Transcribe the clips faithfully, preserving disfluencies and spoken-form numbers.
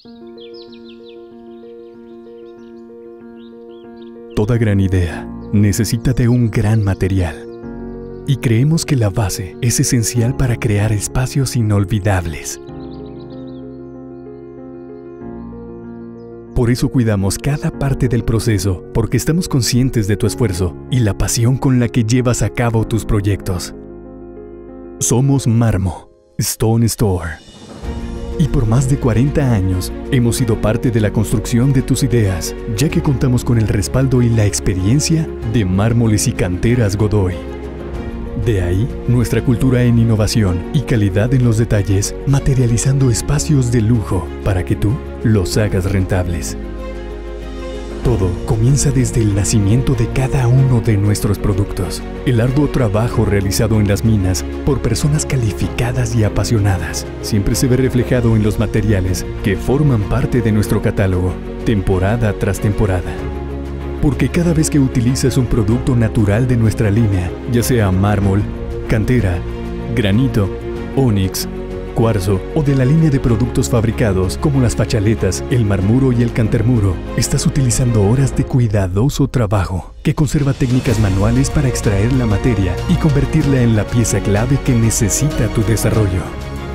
Toda gran idea necesita de un gran material, y creemos que la base es esencial para crear espacios inolvidables. Por eso cuidamos cada parte del proceso, porque estamos conscientes de tu esfuerzo y la pasión con la que llevas a cabo tus proyectos. Somos Marmo, Stone Store. Y por más de cuarenta años hemos sido parte de la construcción de tus ideas, ya que contamos con el respaldo y la experiencia de Mármoles y Canteras Godoy. De ahí nuestra cultura en innovación y calidad en los detalles, materializando espacios de lujo para que tú los hagas rentables. Todo comienza desde el nacimiento de cada uno de nuestros productos. El arduo trabajo realizado en las minas por personas calificadas y apasionadas siempre se ve reflejado en los materiales que forman parte de nuestro catálogo, temporada tras temporada. Porque cada vez que utilizas un producto natural de nuestra línea, ya sea mármol, cantera, granito, ónix, cuarzo o de la línea de productos fabricados como las fachaletas, el marmuro y el cantermuro, estás utilizando horas de cuidadoso trabajo que conserva técnicas manuales para extraer la materia y convertirla en la pieza clave que necesita tu desarrollo.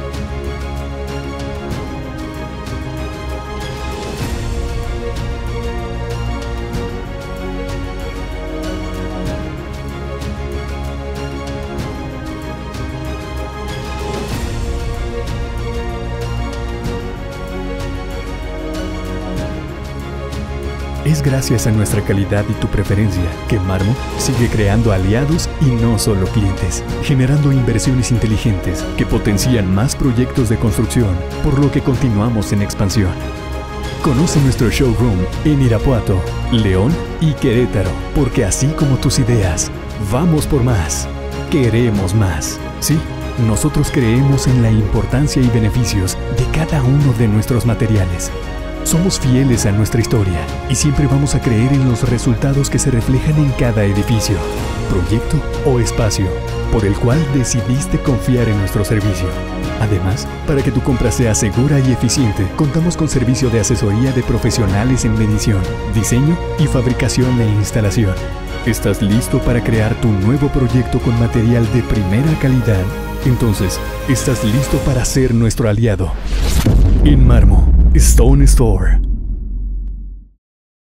Es gracias a nuestra calidad y tu preferencia que Marmo sigue creando aliados y no solo clientes, generando inversiones inteligentes que potencian más proyectos de construcción, por lo que continuamos en expansión. Conoce nuestro showroom en Irapuato, León y Querétaro, porque así como tus ideas, vamos por más. Queremos más. Sí, nosotros creemos en la importancia y beneficios de cada uno de nuestros materiales. Somos fieles a nuestra historia y siempre vamos a creer en los resultados que se reflejan en cada edificio, proyecto o espacio por el cual decidiste confiar en nuestro servicio. Además, para que tu compra sea segura y eficiente, contamos con servicio de asesoría de profesionales en medición, diseño y fabricación e instalación. ¿Estás listo para crear tu nuevo proyecto con material de primera calidad? Entonces, ¿estás listo para ser nuestro aliado? En Marmo, Stone Store.